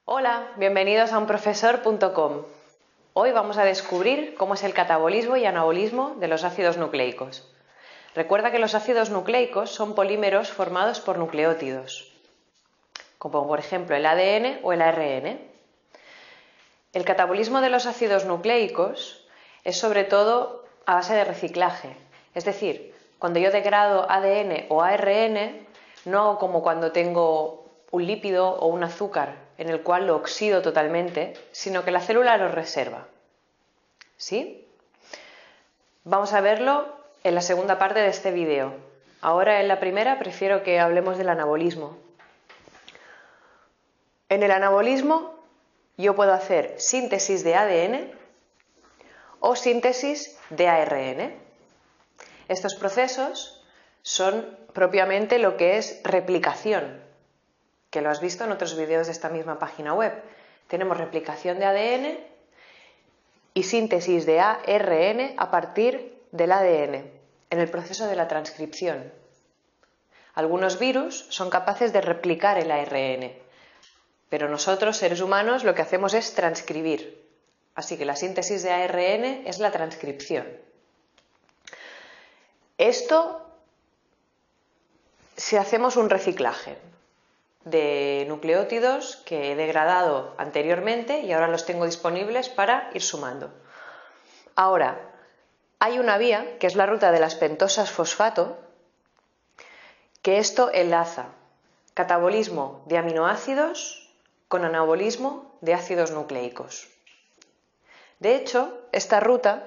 Hola, bienvenidos a unprofesor.com. Hoy vamos a descubrir cómo es el catabolismo y anabolismo de los ácidos nucleicos. Recuerda que los ácidos nucleicos son polímeros formados por nucleótidos, como por ejemplo el ADN o el ARN. El catabolismo de los ácidos nucleicos es sobre todo a base de reciclaje, es decir, cuando yo degrado ADN o ARN, no hago como cuando tengo un lípido o un azúcar en el cual lo oxido totalmente, sino que la célula lo reserva. ¿Sí? Vamos a verlo en la segunda parte de este vídeo. Ahora en la primera prefiero que hablemos del anabolismo. En el anabolismo yo puedo hacer síntesis de ADN o síntesis de ARN. Estos procesos son propiamente lo que es replicación, que lo has visto en otros vídeos de esta misma página web. Tenemos replicación de ADN y síntesis de ARN a partir del ADN, en el proceso de la transcripción. Algunos virus son capaces de replicar el ARN, pero nosotros, seres humanos, lo que hacemos es transcribir. Así que la síntesis de ARN es la transcripción. Esto si hacemos un reciclaje de nucleótidos que he degradado anteriormente y ahora los tengo disponibles para ir sumando. Ahora, hay una vía, que es la ruta de las pentosas fosfato, que esto enlaza catabolismo de aminoácidos con anabolismo de ácidos nucleicos. De hecho, esta ruta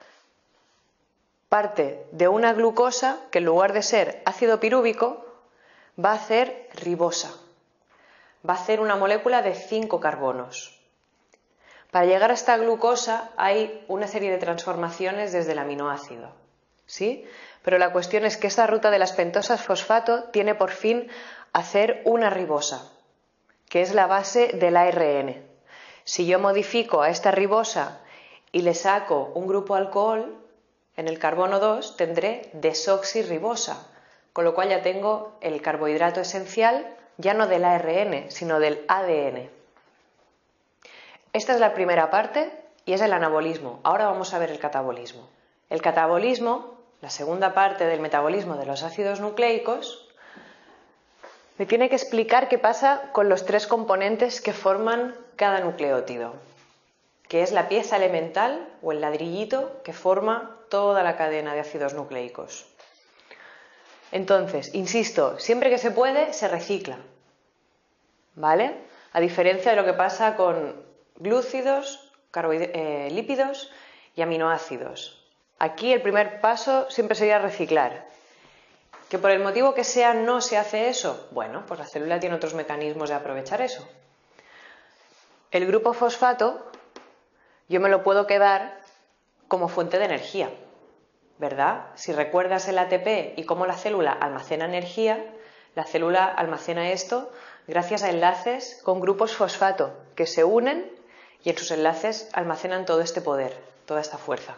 parte de una glucosa que en lugar de ser ácido pirúvico va a hacer ribosa. Va a hacer una molécula de 5 carbonos. Para llegar a esta glucosa hay una serie de transformaciones desde el aminoácido, ¿sí? Pero la cuestión es que esta ruta de las pentosas fosfato tiene por fin hacer una ribosa, que es la base del ARN. Si yo modifico a esta ribosa y le saco un grupo alcohol, en el carbono 2 tendré desoxirribosa, con lo cual ya tengo el carbohidrato esencial, ya no del ARN, sino del ADN. Esta es la primera parte y es el anabolismo. Ahora vamos a ver el catabolismo. El catabolismo, la segunda parte del metabolismo de los ácidos nucleicos, me tiene que explicar qué pasa con los 3 componentes que forman cada nucleótido, que es la pieza elemental o el ladrillito que forma toda la cadena de ácidos nucleicos. Entonces, insisto, siempre que se puede, se recicla, ¿vale? A diferencia de lo que pasa con glúcidos, lípidos y aminoácidos. Aquí el primer paso siempre sería reciclar. ¿Que por el motivo que sea no se hace eso? Bueno, pues la célula tiene otros mecanismos de aprovechar eso. El grupo fosfato yo me lo puedo quedar como fuente de energía, ¿verdad? Si recuerdas el ATP y cómo la célula almacena energía, la célula almacena esto gracias a enlaces con grupos fosfato que se unen y en sus enlaces almacenan todo este poder, toda esta fuerza.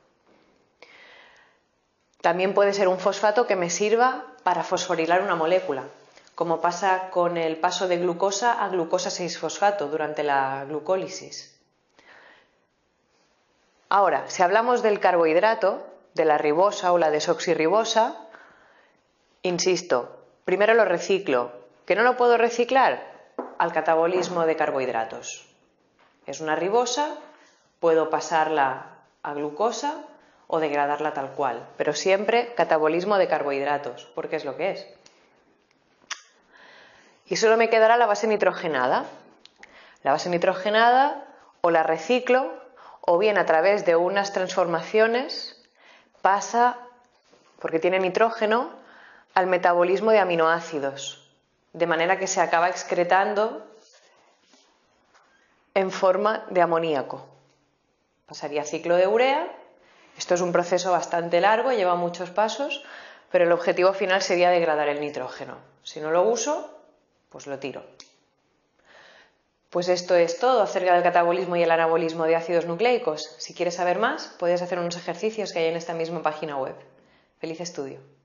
También puede ser un fosfato que me sirva para fosforilar una molécula, como pasa con el paso de glucosa a glucosa 6-fosfato durante la glucólisis. Ahora, si hablamos del carbohidrato, de la ribosa o la desoxirribosa, insisto, primero lo reciclo. ¿Que no lo puedo reciclar? Al catabolismo de carbohidratos. Es una ribosa, puedo pasarla a glucosa o degradarla tal cual, pero siempre catabolismo de carbohidratos, porque es lo que es. Y solo me quedará la base nitrogenada. La base nitrogenada o la reciclo o bien a través de unas transformaciones pasa, porque tiene nitrógeno, al metabolismo de aminoácidos, de manera que se acaba excretando en forma de amoníaco. Pasaría a ciclo de urea. Esto es un proceso bastante largo, lleva muchos pasos, pero el objetivo final sería degradar el nitrógeno. Si no lo uso, pues lo tiro. Pues esto es todo acerca del catabolismo y el anabolismo de ácidos nucleicos. Si quieres saber más, puedes hacer unos ejercicios que hay en esta misma página web. ¡Feliz estudio!